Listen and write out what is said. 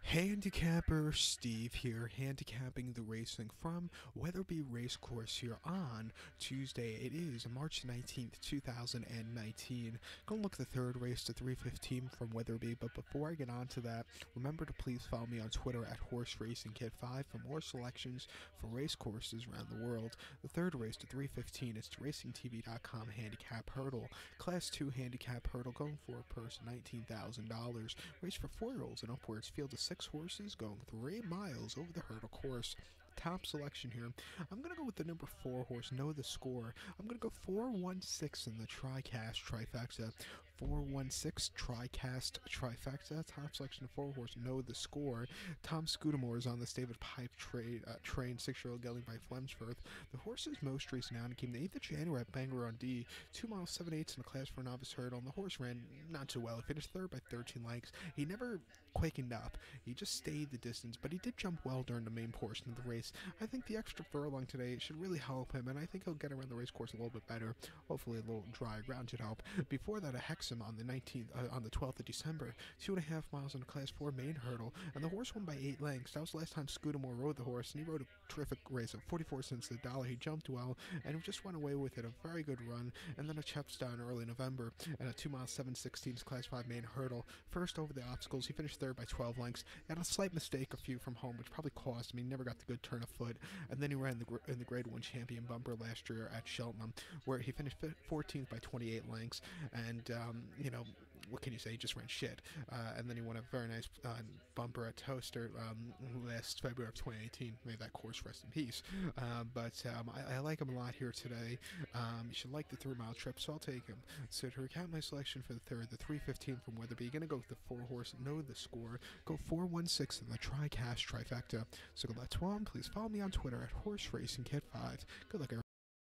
Handicapper Steve here, handicapping the racing from Weatherby Racecourse here on Tuesday. It is March 19th, 2019. Gonna look at the third race to 315 from Weatherby, but before I get on to that, remember to please follow me on Twitter at HorseRacingKid5 for more selections for race courses around the world. The third race to 315 is to RacingTV.com Handicap Hurdle. Class 2 Handicap Hurdle going for a purse $19,000. Race for 4-year-olds and upwards, field of 6 horses going 3 miles over the hurdle course. Top selection here. I'm going to go with the number 4 horse, Know the Score. I'm going to go 416 in the TriCast trifecta. 416 TriCast trifecta. Top selection of 4 horse, Know the Score. Tom Scudamore is on this David Pipe trained 6-year-old gelding by Flemsworth. The horse's most recent outing came the 8th of January at Bangor on D. 2 miles 7/8 in the class for a novice hurdle, and the horse ran not too well. He finished third by 13 lengths. He never quakened up. He just stayed the distance, but he did jump well during the main portion of the race. I think the extra furlong today should really help him, and I think he'll get around the race course a little bit better. Hopefully a little dry ground should help. Before that, a Hexham on the 12th of December, 2.5 miles in the class 4 main hurdle, and the horse won by 8 lengths. That was the last time Scudamore rode the horse, and he rode a terrific race at 44 cents to the dollar. He jumped well, and he just went away with it. A very good run, and then a Chepstow early November, and a 2 miles 7/16 class 5 main hurdle. First over the obstacles, he finished third by 12 lengths. He had a slight mistake a few from home, which probably cost him. He never got the good turn of foot, and then he ran in the Grade 1 champion bumper last year at Cheltenham, where he finished 14th by 28 lengths, and what can you say? He just ran shit. And then he won a very nice bumper at Toaster last February of 2018. May that course rest in peace. But I like him a lot here today. You should like the 3-mile trip, so I'll take him. So to recap my selection for the third, the 315 from Weatherby, going to go with the 4 horse, Know the Score. Go 416 in the TriCast trifecta. So good luck to him. Please follow me on Twitter at HorseRacingKid5. Good luck, everyone.